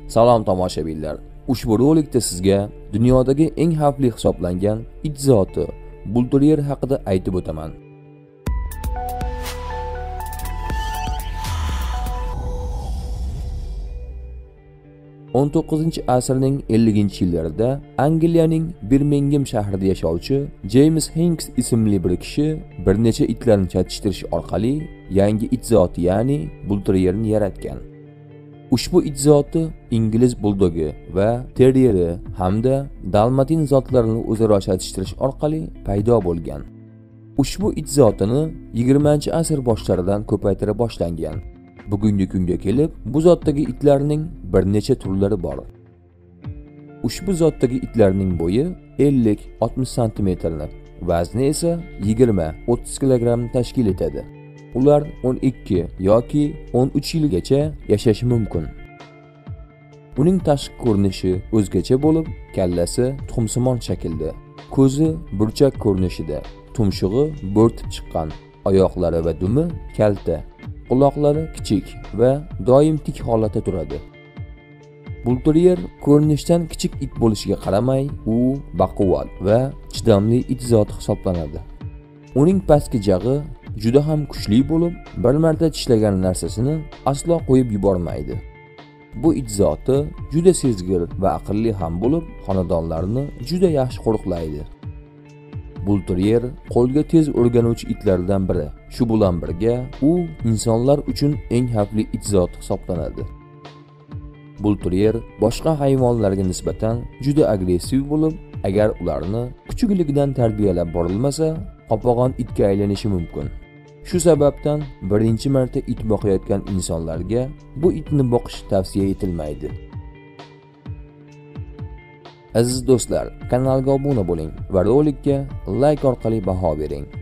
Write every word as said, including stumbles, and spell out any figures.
Salom tomoshabinlar. Ushbu rolikda sizga dunyodagi eng xavfli hisoblangan it zoti bulteryer haqida aytib o'taman. o'n to'qqizinchi asrning elliginchi yillarida Angliyaning Birmingham shahrida yashovchi James Hinks ismli bir kishi bir necha itlarni chatishtirish orqali yangi it zoti, ya'ni bulteryerni yaratgan. Ushbu it zoti ingliz buldogi va terrieri hamda dalmatin zotlarini o'zaro chatishtirish orqali paydo bo'lgan. Ushbu it zotini yigirmanchi asr boshlaridan ko'paytira boshlangan. Bugungi kunga kelib, bu zotdagi itlarning bir necha turlari bor. Ushbu zotdagi itlarning bo'yi ellik oltmish santimetrni, vazni esa yigirma o'ttiz kilogrammni tashkil etadi. Ular o'n ikki yoki o'n uch yilgacha yashashi mumkin. Uning tashqi ko'rinishi o'zgacha bo'lib, kallasi tuxumsimon shaklda, ko'zi burchak ko'rinishida, tumshug'i bo'rtib chiqqan, oyoqlari va dumi kalta, quloqlari kichik va doim tik holatda turadi. Bulteryer ko'rinishdan kichik it bo'lishiga qaramay, u baquvvat va chidamli it zoti hisoblanadi. Uning pastki jag'i juda ham kuchli bo'lib, bir marta tishlagan narsasini aslo qo'yib yubormaydi. Bu it zoti juda sezgir va aqlli ham bo'lib, xonadonlarni juda yaxshi qo'riqlaydi. Bulteryer qo'lga tez o'rganuvchi itlardan biri. Shu bilan birga u insonlar uchun eng xavfli it zoti hisoblanadi. Bulteryer boshqa hayvonlarga nisbatan juda agressiv bo'lib, agar ularni kuchukligidan tarbiyalab borilmasa, qopag'on itga aylanishi mumkin. Shu sababdan birinchi marta it boqayotgan insonlarga bu itni boqish tavsiya etilmaydi. Aziz do'stlar, kanalga obuna bo'ling va rolikka like orqali baho bering.